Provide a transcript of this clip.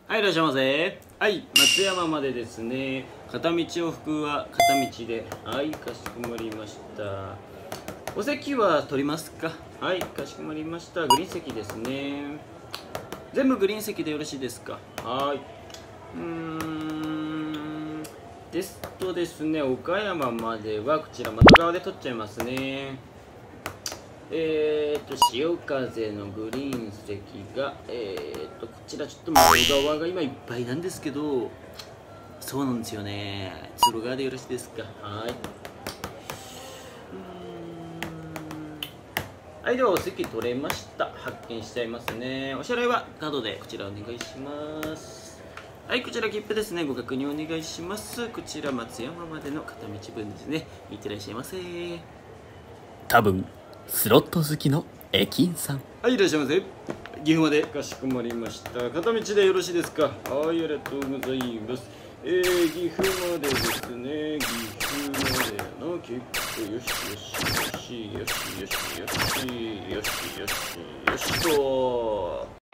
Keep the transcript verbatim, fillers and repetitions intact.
はい、いらっしゃいませ。はい、松山までですね。片道往復は片道で。はい、かしこまりました。お席は取りますか？はい、かしこまりました。グリーン席ですね。全部グリーン席でよろしいですか？はい。うーん。ですとですね、岡山まではこちら窓側で取っちゃいますね。えーと、潮風のグリーン席が、えーと、こちらちょっと窓側が今いっぱいなんですけど、そうなんですよね。通路側でよろしいですか？はい。うーん。はい、ではお席取れました。発見しちゃいますね。お支払いはカードでこちらお願いします。はい、こちら切符ですね。ご確認お願いします。こちら松山までの片道分ですね。いってらっしゃいませ。 多分スロット好きの駅員さん。 はい、いらっしゃいませ。岐阜までかしこまりました。片道でよろしいですか？はい、ありがとうございます。えー、岐阜までですね。岐阜までの切符、よしよしよしよしよしよしよしよしよしよしと。